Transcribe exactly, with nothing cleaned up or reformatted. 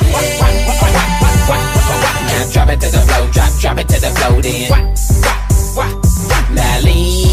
Now drop it to the flow, drop, drop it to the flow then. Now lean